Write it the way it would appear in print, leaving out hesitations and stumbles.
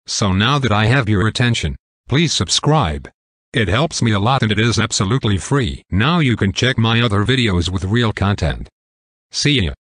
So now that I have your attention, please subscribe. It helps me a lot and it is absolutely free. Now you can check my other videos with real content. See ya.